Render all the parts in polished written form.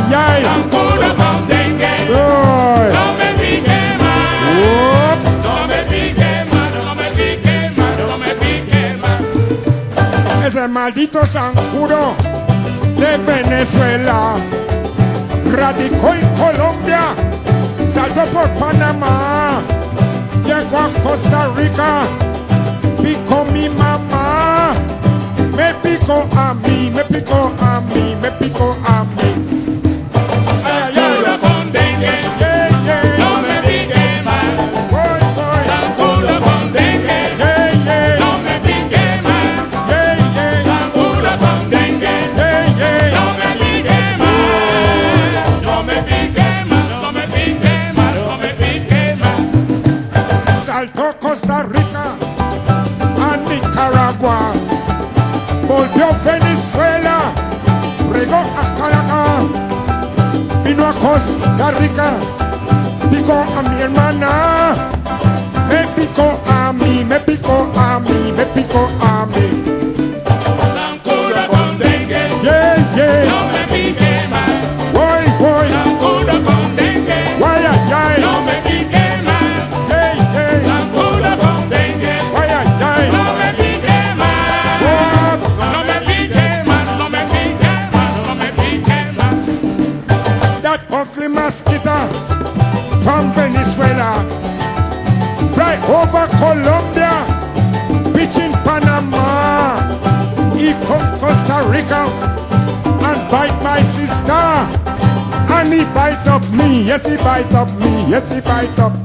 ay. Zancudo con dengue. Ay. No me pique más. Oh. No me pique más, no me pique más, no me pique más. Ese maldito zancudo de Venezuela radicó en Colombia, saltó por Panamá, llegó a Costa Rica, picó mi mamá, me picó a mí, me picó a mí, me picó a mí. Zancudo con dengue. Yeah, yeah. No me pique más. Voy, voy. Zancudo con dengue. Yeah, yeah. No me pique más. Yeah, yeah. Zancudo con dengue. Yeah, yeah. No me pique más. No me pique más, no me pique más, no me pique más. Saltó Costa Rica a Nicaragua, volvió a Venezuela, regó a Caracas, vino a Costa Rica, picó a mi hermana, me picó a mí, me picó a mí, me picó a mí. Zancudo con dengue. Yeah, yeah. No me pique más. Voy, voy. Zancudo con dengue. Guay, ay, ay. No me pique más. Yeah, yeah. Zancudo con dengue. Guay, ay, ay. No me pique más. Oh. No me pique más, no me pique más, no me pique más. That ugly mosquito from Venezuela fly over Colombia, pitching Panama, he come Costa Rica and bite my sister, and he bite up me, yes he bite up me, yes he bite up.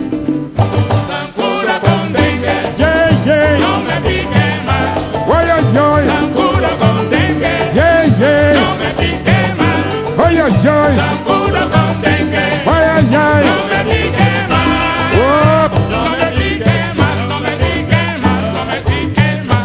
Zancudo con dengue. Yeah, yeah, No me pique más. oy, oy, oy, Zancudo con dengue. yeah, yeah, No me pique más. oy, oy, oy, Zancudo con dengue. oy, oy, oy. No me pique más. Oh. No me pique más, no me pique más, no me pique más.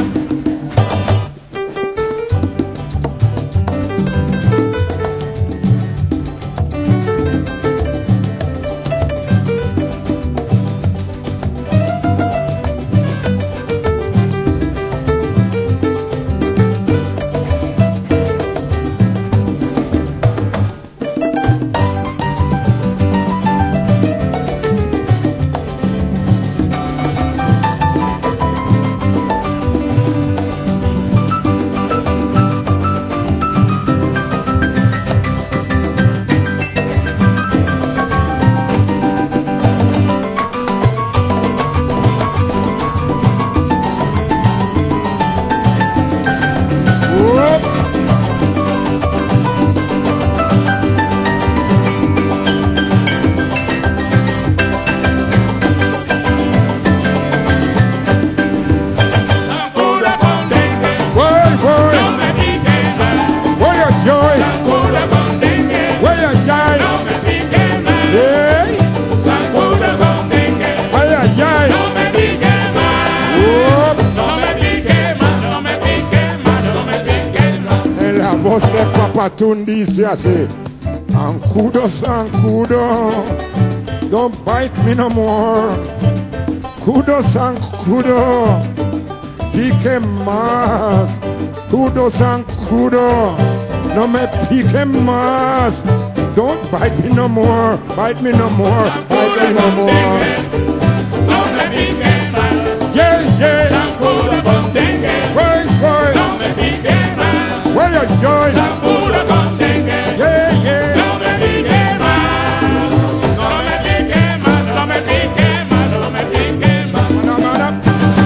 Zancudo con dengue. Voy, voy, No me pique más. oy, oy, oy, Zancudo con dengue. oy, oy, oy. No me pique más. Hey, Zancudo con dengue. ay, ay, ay. No me pique más. Oh. No me pique más, no me pique más, no me pique más. En la voz de Papatún dice así: Zancudo, zancudo, don't bite me no more. Cudo, zancudo, pique más. Cudo, zancudo, no me pique más. Don't bite me no more, bite me no more, bite me no more. No me pique más. Yeah, yeah, Zancudo con dengue. voy, voy, No me pique más. voy, ay, ay. Zancudo con dengue. Yeah, yeah. No me pique más. No me pique más, no me pique más, no me pique más. No, no, no.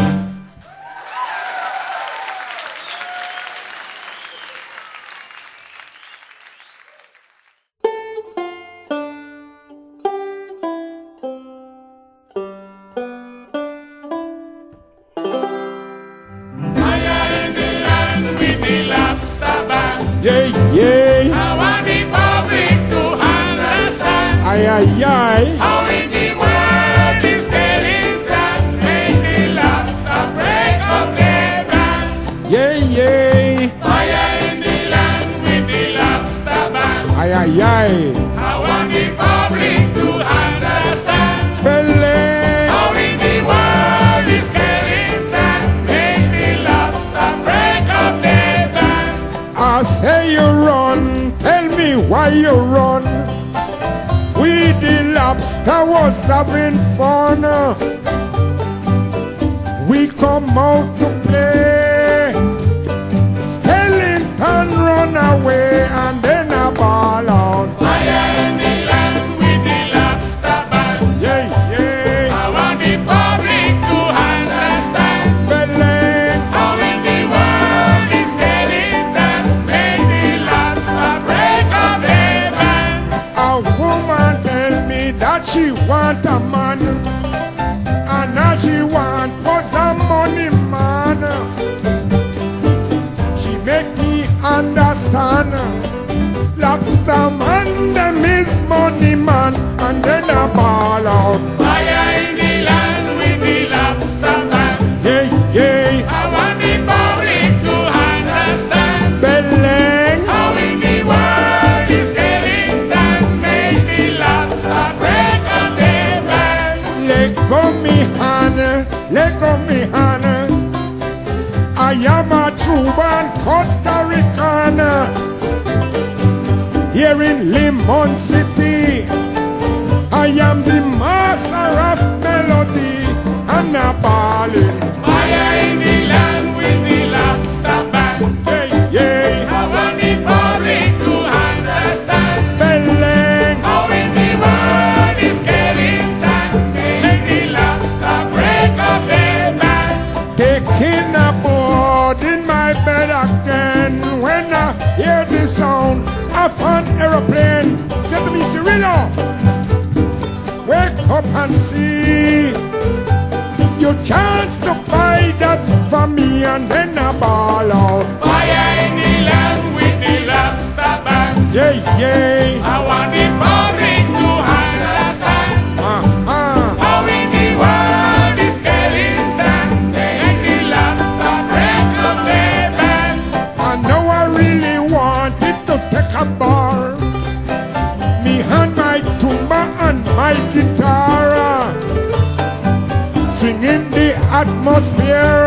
Fire in the land with the lobster ban. Yeah, yeah. I want the public to understand Ay, ay, ay. how in the world the skeletons make the lobster break up their band. Yeah, yeah. Fire in the land with the lobster ban. Ay, ay, ay. I want the public to understand Belén. how in the world the skeletons make the lobster break up their band. I say you run. Tell me why you run? We the lobster was having fun. We come out to play. Skeleton run away and then a ball out. Fire in the land with the lobster band. Yeah, yeah. I want the public to understand Beleng. how in the world the skeletons make the lobster break up their band. A woman tell me that she want a man, and all she want was a money man. She make me understand. Lobster man, them is money man, and then a ball out. Fire in the land with the lobster band. Yeah, yeah. I want the public to understand Beleng. how in the world the skeletons make the lobster break up their band. Let go me hand, let go me hand. I am a true born Costa Rican. Here in Limon City, I am the master of melody and a balling. Fire in the land with the lobster band. Yeah, yeah. I want the public to understand Beleng. how in the world the skeletons make the lobster break up their band. Taking a board in my bed again when I hear the sound of an aeroplane. Say to me, Cirilo, wake up and see. You chance to buy that for me and then a ball out. Fire in the land with the lobster band. Yeah, yeah. I want the public to understand how in the world the skeletons make the lobster break up their band. I know I really wanted to take a bar. Me hand my tuba and my guitar. Swinging the atmosphere.